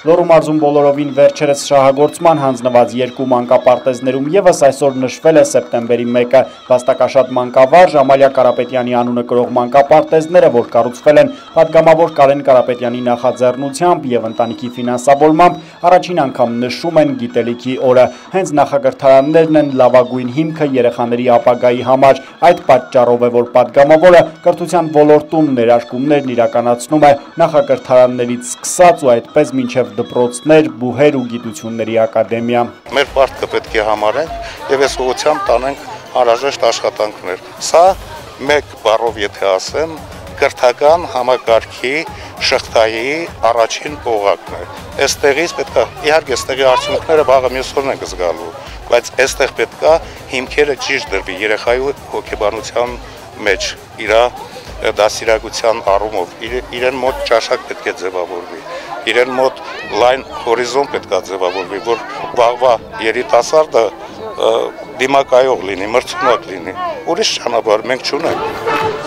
Լոռու մարզում բոլորովին վերջերս շահագործման հանձնված երկու մանկապարտեզներում ևս այսօր նշվել է սեպտեմբերի 1-ը։ Վաստակաշատ մանկավարժ Ամալիա Կարապետյանի անունը կրող մանկապարտեզները, որ կառուցվել են պատգամավոր Կարեն Կարապետյանի նախաձեռնությամբ եւ ընտանիքի ֆինանսավորմամբ, առաջին անգամ նշում են գիտելիքի օրը։ Հենց նախակրթարաններն են լավագույն հիմքը երեխաների ապագայի համար։ Այդ պատճառով է, որ պատգամավորը կրթության ոլորտում ներարկումներն իրականացնում է նախակրթարաններից սկսած ու այդպես մինչև դպրոցներ, բուհեր ու գիտությունների ակադեմիա։ Մեր պարտքը պետք է համարենք եւ այս ուղղությամբ տանենք անհրաժեշտ աշխատանքներ։ Սա մեկ բառով եթե ասեմ, կրթական համակարգի շղթայի առաջին օղակն է։ Այստեղից պետք է իհարկե այստեղի արդյունքները վաղը մյուս օրն են զգալու, բայց այստեղ պետք է հիմքերը ճիշտ դրվի երեխայի հոգեբանության մեջ, իր դասիրակության առումով, իրեն մոտ ճաշակ պետք է ձևավորվի, իրեն մոտ լայն հորիզոն պետք է ձևավորվի, որ վաղվա երիտասարդը դիմակայող լինի, մրցունակ լինի, ուրիշ ճանապարհ մենք չունենք։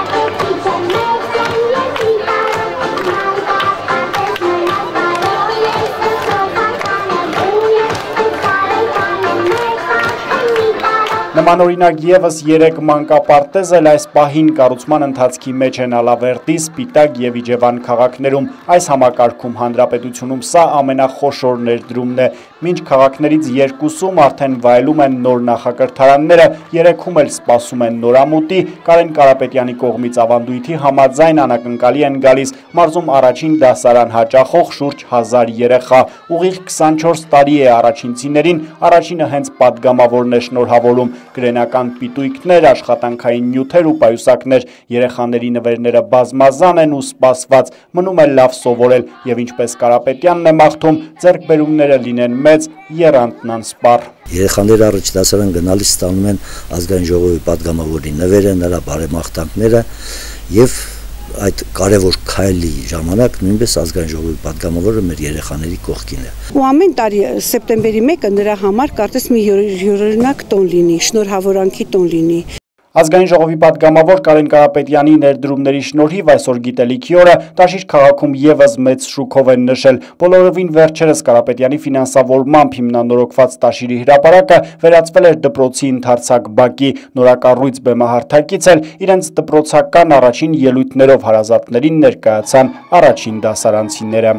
Նմանօրինակ ևս 3 մանկապարտեզ էլ այս պահին կառուցման ընթացքի մեջ են Ալավերդի, Սպիտակ եւ Իջևան քաղաքներում։ Այս համակարգում հանրապետությունում սա ամենախոշոր ներդրումն է։ Մինչ քաղաքներից 2-ում արդեն վայելում են նոր նախակրթարանները, 3-ում էլ սպասում են նորամուտի, Կարեն Կարապետյանի կողմից ավանդույթի համաձայն անակնկալի են գալիս մարզում առաջին դասարան հաճախող շուրջ 1000 երեխա։ Ուղիղ 24 տարի է առաջինցիներին, առաջինը հենց պատգամավորն է շնորհավորում։ Գրենական պիտույքներ, աշխատանքային նյութեր ու պայուսակներ, երեխաների նվերները բազմազան են ու սպասված, մնում է լավ սովորել եւ ինչպես Կարապետյանն է մաղթում, ձեռքբերումները լինեն մեծ, եռանտն անսպառ։ Երեխաները առաջ դասարան գնալիս ստանում են ազգային ժողովի պատգամավորի նվերը, նրա բարեմաղթանքները եւ այդ կարևոր քայլի ժամանակ նույնպես ազգային ժողովի պատգամավորը մեր երեխաների կողքին է։ Ու ամեն տարի սեպտեմբերի 1-ը նրա համար կարծես մի յուրօրինակ տոն լինի, շնորհավորանքի տոն լինի։ Ազգային ժողովի պատգամավոր Կարեն Կարապետյանի ներդրումների շնորհիվ այսօր գիտելիքի օրը Տաշիր քաղաքում ևս մեծ շուկով են նշել։ Բոլորովին վերջերս Կարապետյանի ֆինանսավորմամբ հիմնանորոգված Տաշիրի հրապարակը վերածվել էր դպրոցի ընդարձակ բակի։ Նորակառույց բեմահարթակից էլ իրենց դպրոցական առաջին ելույթներով հարազատներին ներկայացան առաջին դասարանցիները։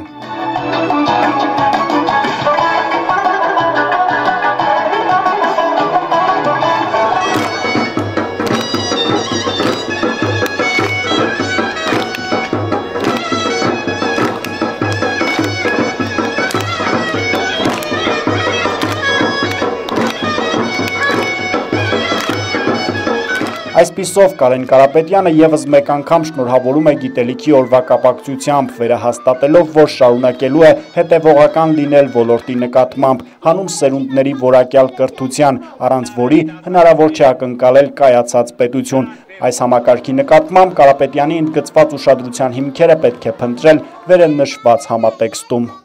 Այսպիսով Կարեն Կարապետյանը ևս մեկ անգամ շնորհավորում է գիտելիքի օրվա կապակցությամբ, վերահաստատելով, որ շարունակելու է հետևողական լինել ոլորտի նկատմամբ, հանուն սերունդների որակյալ կրթության, առանց որի հնարավոր չէ ակնկալել կայացած պետություն։ Այս համակարգի նկատմամբ Կարապետյանի ընդգծված ուշադրության հիմքերը պետք է փնտրել վերը նշված համատեքստում։